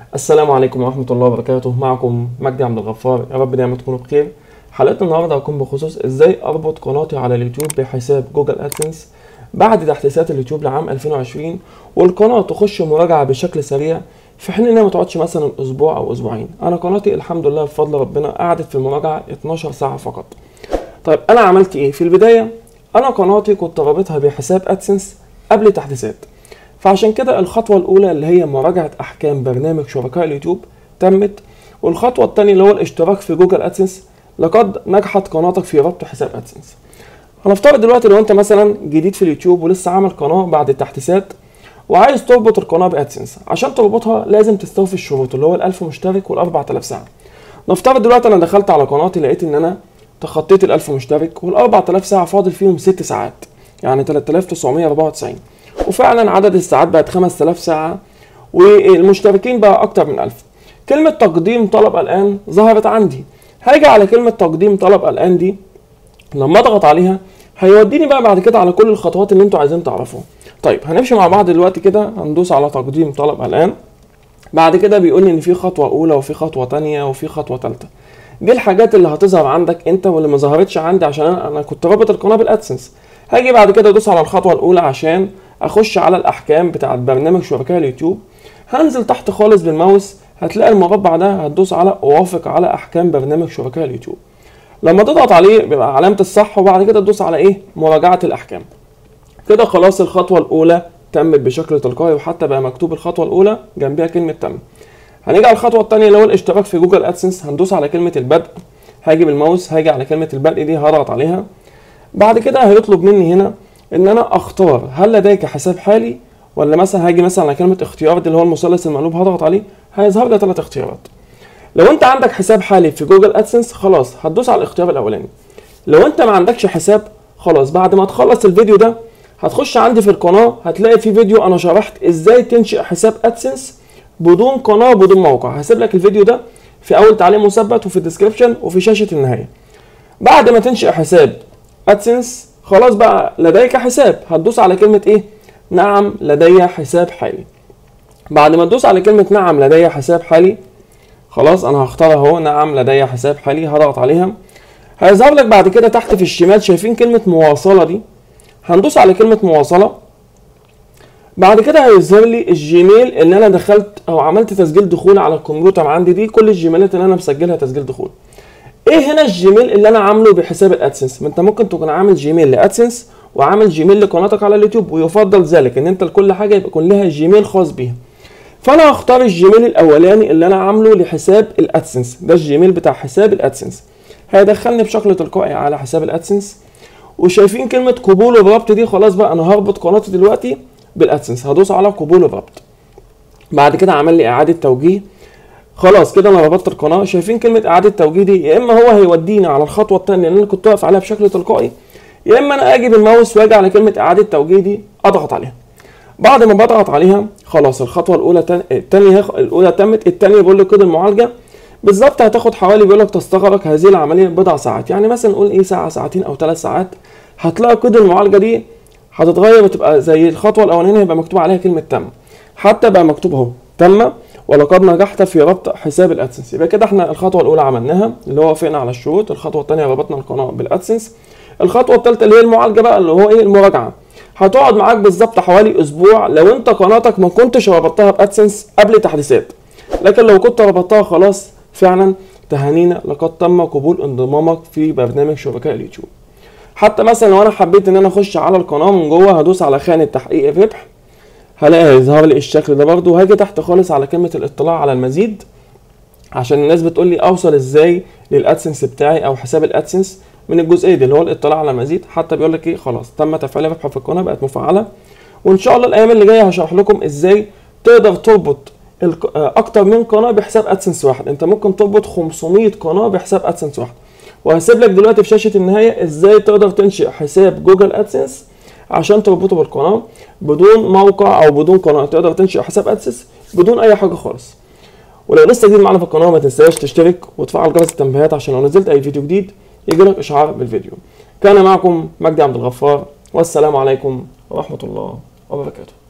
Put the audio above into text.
السلام عليكم ورحمة الله وبركاته. معكم مجدي عبد الغفار، يا رب دايما تكونوا بخير. حلقتنا النهارده هتكون بخصوص ازاي اربط قناتي على اليوتيوب بحساب جوجل ادسنس بعد تحديثات اليوتيوب لعام 2020، والقناة تخش مراجعة بشكل سريع في حين انها ما تقعدش مثلا اسبوع او اسبوعين. انا قناتي الحمد لله بفضل ربنا قعدت في المراجعة 12 ساعة فقط. طيب انا عملت ايه في البداية؟ انا قناتي كنت رابطها بحساب ادسنس قبل تحديثات، فعشان كده الخطوة الأولى اللي هي مراجعة أحكام برنامج شركاء اليوتيوب تمت، والخطوة الثانية اللي هو الاشتراك في جوجل أدسنس لقد نجحت قناتك في ربط حساب أدسنس. هنفترض دلوقتي لو أنت مثلا جديد في اليوتيوب ولسه عامل قناة بعد التحديثات وعايز تربط القناة بأدسنس، عشان تربطها لازم تستوفي الشروط اللي هو ال1000 مشترك وال4000 ساعة. نفترض دلوقتي أنا دخلت على قناتي لقيت إن أنا تخطيت ال1000 مشترك وال4000 ساعة فاضل فيهم 6 ساعات، يعني 3994، وفعلا عدد الساعات بقت 5000 ساعة والمشتركين بقى أكتر من 1000. كلمة تقديم طلب الآن ظهرت عندي. هاجي على كلمة تقديم طلب الآن دي، لما أضغط عليها هيوديني بقى بعد كده على كل الخطوات اللي انتوا عايزين تعرفوها. طيب هنمشي مع بعض دلوقتي كده، هندوس على تقديم طلب الآن. بعد كده بيقول لي إن في خطوة أولى وفي خطوة تانية وفي خطوة تالتة. دي الحاجات اللي هتظهر عندك انت واللي ما ظهرتش عندي عشان انا كنت رابط القناة بالأدسنس. هاجي بعد كده ادوس على الخطوة الأولى عشان اخش على الاحكام بتاعه برنامج شركاء اليوتيوب. هنزل تحت خالص بالماوس هتلاقي المربع ده، هتدوس على اوافق على احكام برنامج شركاء اليوتيوب. لما تضغط عليه بيبقى علامه الصح، وبعد كده تدوس على ايه؟ مراجعه الاحكام. كده خلاص الخطوه الاولى تمت بشكل تلقائي، وحتى بقى مكتوب الخطوه الاولى جنبها كلمه تم. هنيجي على الخطوه الثانيه اللي هو الاشتراك في جوجل ادسنس. هندوس على كلمه البدء، هاجي بالماوس هاجي على كلمه البدء دي هضغط عليها. بعد كده هيطلب مني هنا ان انا اختار هل لديك حساب حالي، ولا مثلا هاجي مثلا على كلمه اختيار دي اللي هو المثلث المقلوب هضغط عليه، هيظهر لي 3 اختيارات. لو انت عندك حساب حالي في جوجل ادسنس خلاص هتدوس على الاختيار الاولاني. لو انت ما عندكش حساب خلاص بعد ما تخلص الفيديو ده هتخش عندي في القناه، هتلاقي في فيديو انا شرحت ازاي تنشئ حساب ادسنس بدون قناه بدون موقع. هسيب لك الفيديو ده في اول تعليق مثبت وفي الديسكربشن وفي شاشه النهايه. بعد ما تنشئ حساب ادسنس خلاص بقى لديك حساب، هتدوس على كلمة ايه؟ نعم لدي حساب حالي. بعد ما تدوس على كلمة نعم لدي حساب حالي خلاص انا هختار اهو نعم لدي حساب حالي، هضغط عليها. هيظهر لك بعد كده تحت في الشمال شايفين كلمة مواصلة دي، هندوس على كلمة مواصلة. بعد كده هيظهر لي الجيميل اللي انا دخلت او عملت تسجيل دخول على الكمبيوتر عندي، دي كل الجيميلات اللي انا مسجلها تسجيل دخول. ايه هنا الجيميل اللي انا عامله بحساب الادسنس؟ ما انت ممكن تكون عامل جيميل لادسنس وعامل جيميل لقناتك على اليوتيوب، ويفضل ذلك ان انت لكل حاجه يبقى يكون لها جيميل خاص بيها. فانا هختار الجيميل الاولاني اللي انا عامله لحساب الادسنس، ده الجيميل بتاع حساب الادسنس، هيدخلني بشكل تلقائي على حساب الادسنس. وشايفين كلمه قبول الربط دي، خلاص بقى انا هربط قناتي دلوقتي بالادسنس، هدوس على قبول الربط. بعد كده عمل لي اعاده توجيه، خلاص كده انا ربطت القناه. شايفين كلمه اعاده توجيه دي، يا اما هو هيوديني على الخطوه الثانيه اللي انا كنت واقف عليها بشكل تلقائي، يا اما انا اجي بالماوس واجي على كلمه اعاده توجيه دي اضغط عليها. بعد ما بضغط عليها خلاص الخطوه الاولى الثانيه الاولى تمت. الثانيه بيقول لك كده المعالجه بالظبط هتاخد حوالي، بيقول لك تستغرق هذه العمليه بضع ساعات، يعني مثلا نقول ايه ساعه ساعتين او 3 ساعات. هتلاقي كده المعالجه دي هتتغير وتبقى زي الخطوه الاولانيه، يبقى مكتوب عليها كلمه تم، حتى بقى مكتوب اهو تم ولقد نجحت في ربط حساب الادسنس. يبقى كده احنا الخطوه الاولى عملناها اللي هو وافقنا على الشروط، الخطوه الثانيه ربطنا القناه بالادسنس، الخطوه الثالثه اللي هي المعالجه بقى اللي هو ايه؟ المراجعه. هتقعد معاك بالظبط حوالي اسبوع لو انت قناتك ما كنتش ربطتها بادسنس قبل تحديثات، لكن لو كنت ربطتها خلاص فعلا تهانينا لقد تم قبول انضمامك في برنامج شركاء اليوتيوب. حتى مثلا لو انا حبيت ان انا اخش على القناه من جوه هدوس على خانه تحقيق الربح، هلاقي هيظهر لي الشكل ده برضو. هاجي تحت خالص على كلمه الاطلاع على المزيد، عشان الناس بتقول لي اوصل ازاي للادسنس بتاعي او حساب الادسنس من الجزئيه دي اللي هو الاطلاع على المزيد. حتى بيقول لك ايه؟ خلاص تم تفعيل الربح في القناه، بقت مفعله. وان شاء الله الايام اللي جايه هشرح لكم ازاي تقدر تربط اكتر من قناه بحساب ادسنس واحد. انت ممكن تربط 500 قناه بحساب ادسنس واحد. وهسيب لك دلوقتي في شاشه النهايه ازاي تقدر تنشئ حساب جوجل ادسنس عشان تربطه بالقناه بدون موقع او بدون قناه. تقدر تنشئ حساب ادسنس بدون اي حاجه خالص. ولو لسه جديد معانا في القناه ما تنساش تشترك وتفعل جرس التنبيهات عشان لو نزلت اي فيديو جديد يجيلك اشعار بالفيديو. كان معكم مجدي عبد الغفار، والسلام عليكم ورحمه الله وبركاته.